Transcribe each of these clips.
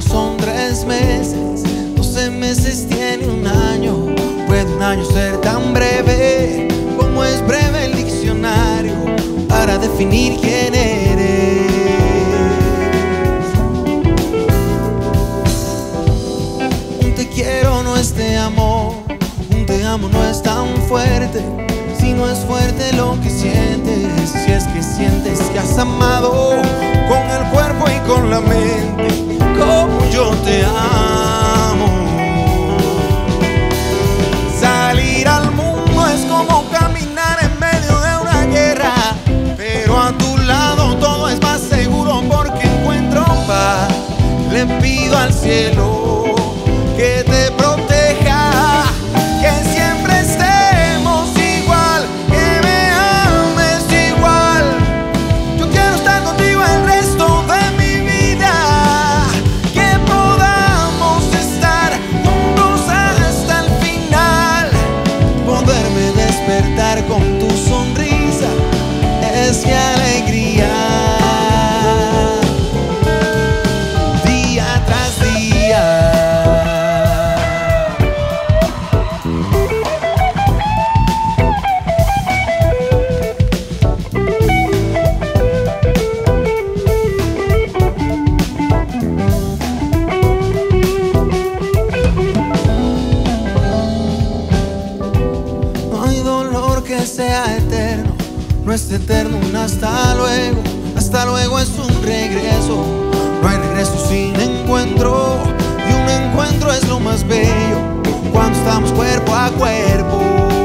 son 3 meses, 12 meses tiene un año. Puede un año ser tan breve como es breve el diccionario para definir quién eres. Un te quiero no es te amo, un te amo no es tan fuerte. Si no es fuerte lo que sientes, si es que sientes que has amado con el cuerpo y con la mente, como yo te amo. Salir al mundo es como caminar en medio de una guerra, pero a tu lado todo es más seguro porque encuentro paz. Le pido al cielo que te proteja, que siempre estemos igual, que me ames igual. Yo quiero estar contigo el resto de mi vida, que podamos estar juntos hasta el final. Poderme despertar con tu sonrisa es mi alegría. Día tras día. No hay dolor que sea eterno, no es eterno un hasta luego es un regreso. No hay regreso sin encuentro, y un encuentro es lo más bello cuando estamos cuerpo a cuerpo.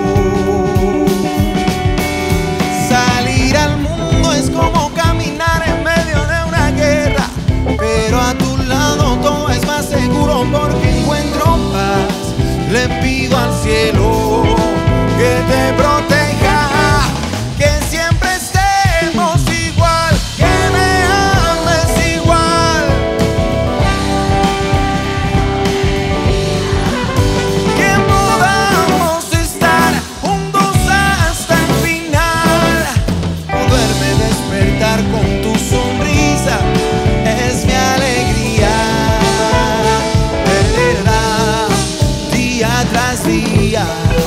Salir al mundo es como caminar en medio de una guerra, pero a tu lado todo es más seguro porque encuentro paz. Le pido al cielo que te proteja, que siempre estemos igual, que me ames igual, que podamos estar juntos hasta el final. Poderme despertar con tu sonrisa es mi alegría. Día tras día.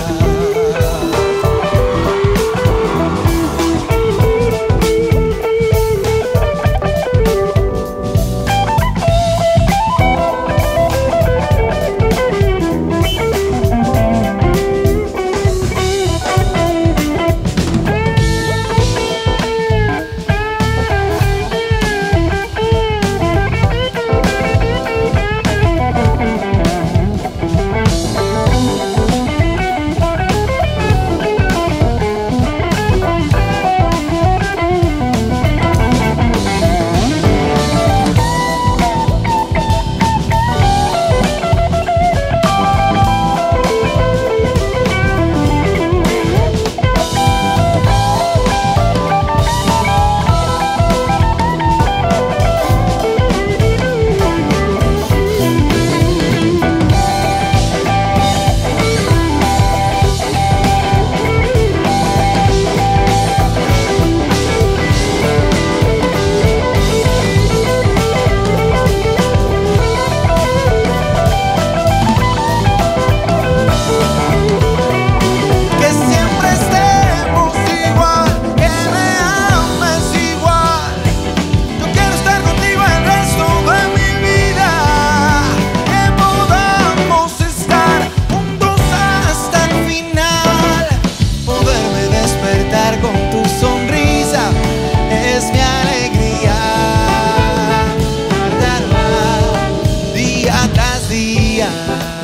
Con tu sonrisa es mi alegría. Día tras día.